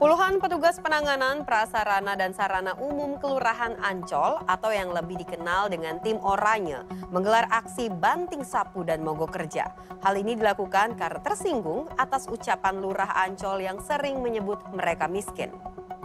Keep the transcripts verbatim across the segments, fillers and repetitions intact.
Puluhan petugas penanganan prasarana dan sarana umum Kelurahan Ancol atau yang lebih dikenal dengan Tim Oranye menggelar aksi banting sapu dan mogok kerja. Hal ini dilakukan karena tersinggung atas ucapan Lurah Ancol yang sering menyebut mereka miskin.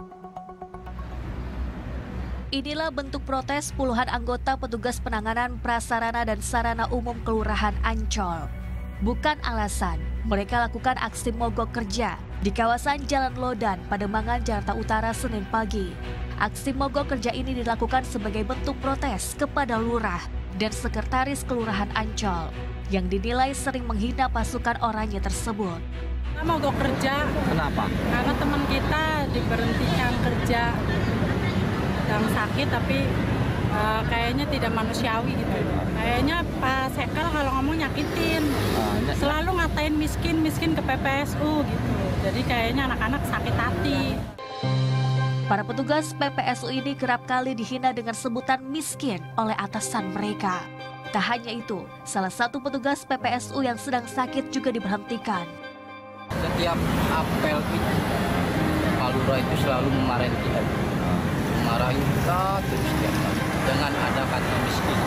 Inilah bentuk protes puluhan anggota petugas penanganan prasarana dan sarana umum Kelurahan Ancol. Bukan alasan, mereka lakukan aksi mogok kerja di kawasan Jalan Lodan, Pademangan, Jakarta Utara, Senin pagi. Aksi mogok kerja ini dilakukan sebagai bentuk protes kepada Lurah dan Sekretaris Kelurahan Ancol yang dinilai sering menghina pasukan oranye tersebut. Kita mogok kerja. Kenapa? Karena teman kita diberhentikan kerja yang sakit tapi uh, kayaknya tidak manusiawi gitu. Kayaknya Pak Sekal kalau ngomong nyakitin, selalu ngatain miskin, miskin ke P P S U gitu. Jadi kayaknya anak-anak sakit hati. Para petugas P P S U ini kerap kali dihina dengan sebutan miskin oleh atasan mereka. Tak hanya itu, salah satu petugas P P S U yang sedang sakit juga diberhentikan. Setiap apel itu, Pak Lurah itu selalu memarahin kita. Memarahin kita terus setiap kali dengan ada kata miskin.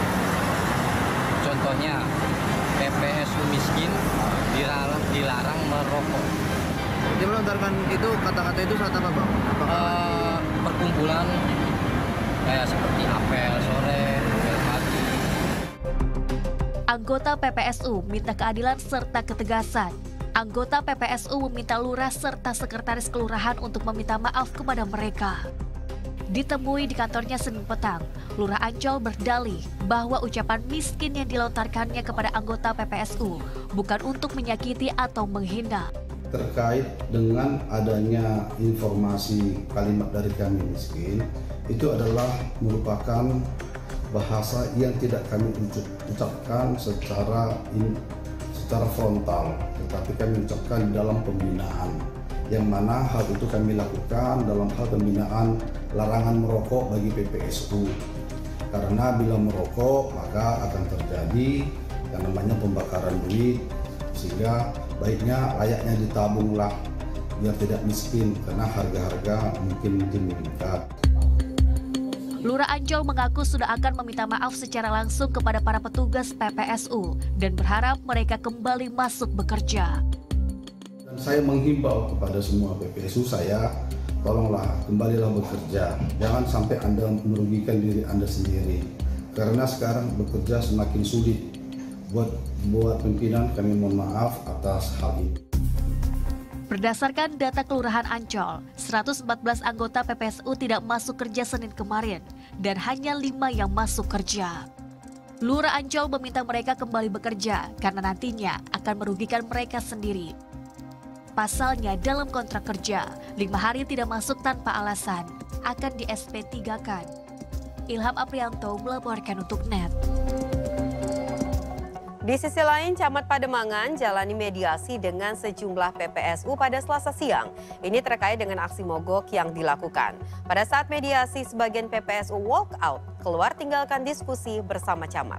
Contohnya, P P S U miskin dilarang, dilarang merokok. Dia melontarkan itu kata-kata itu saat apa, Bang? Apakah uh, perkumpulan kayak seperti apel sore, apel pagi. Anggota P P S U minta keadilan serta ketegasan. Anggota P P S U meminta Lurah serta Sekretaris Kelurahan untuk meminta maaf kepada mereka. Ditemui di kantornya Senin petang, Lurah Ancol berdalih bahwa ucapan miskin yang dilontarkannya kepada anggota P P S U bukan untuk menyakiti atau menghina. Terkait dengan adanya informasi kalimat dari kami miskin, itu adalah merupakan bahasa yang tidak kami ucapkan secara in, secara frontal, tetapi kami ucapkan dalam pembinaan. Yang mana hal itu kami lakukan dalam hal pembinaan larangan merokok bagi P P S U. Karena bila merokok maka akan terjadi yang namanya pembakaran duit, sehingga baiknya layaknya ditabunglah biar tidak miskin karena harga-harga mungkin mungkin meningkat. Lurah Ancol mengaku sudah akan meminta maaf secara langsung kepada para petugas P P S U dan berharap mereka kembali masuk bekerja. Dan saya menghimbau kepada semua P P S U saya, tolonglah kembalilah bekerja. Jangan sampai Anda merugikan diri Anda sendiri. Karena sekarang bekerja semakin sulit. Buat buat pimpinan kami mohon maaf atas hal ini. Berdasarkan data Kelurahan Ancol, seratus empat belas anggota P P S U tidak masuk kerja Senin kemarin dan hanya lima yang masuk kerja. Lurah Ancol meminta mereka kembali bekerja karena nantinya akan merugikan mereka sendiri. Pasalnya dalam kontrak kerja, lima hari tidak masuk tanpa alasan akan di S P tiga kan. Ilham Aprianto melaporkan untuk N E T. Di sisi lain, Camat Pademangan jalani mediasi dengan sejumlah P P S U pada Selasa siang. Ini terkait dengan aksi mogok yang dilakukan. Pada saat mediasi, sebagian P P S U walk out, keluar tinggalkan diskusi bersama Camat.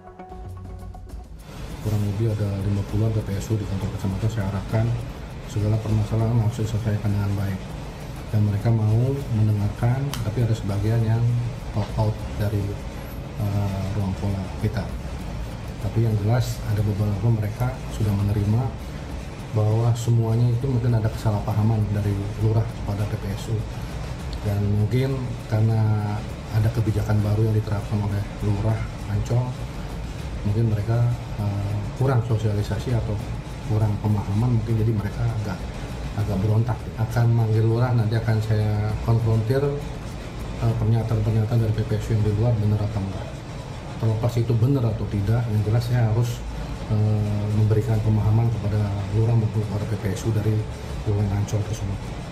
Kurang lebih ada lima puluhan P P S U di kantor kecamatan saya arahkan segala permasalahan harus diselesaikan dengan baik. Dan mereka mau mendengarkan, tapi ada sebagian yang walk out dari uh, ruang pola kita. Tapi yang jelas ada beberapa mereka sudah menerima bahwa semuanya itu mungkin ada kesalahpahaman dari lurah kepada P P S U. Dan mungkin karena ada kebijakan baru yang diterapkan oleh Lurah Ancol, mungkin mereka uh, kurang sosialisasi atau kurang pemahaman, mungkin jadi mereka agak agak berontak. Akan manggil lurah, nanti akan saya konfrontir uh, pernyataan-pernyataan dari P P S U yang di luar benar atau enggak. Terlepas itu benar atau tidak, yang jelas saya harus uh, memberikan pemahaman kepada lurah maupun kepada P P S U dari Kelurahan Ancol tersebut.